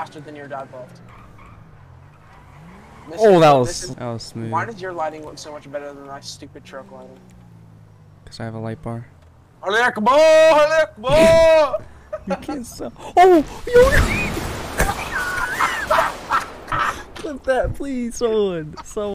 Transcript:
faster than your dad left. Oh, that was smooth. Why does your lighting look so much better than my stupid truck lighting? Because I have a light bar. You can't sell. Oh! Yo! Clip that, please, someone.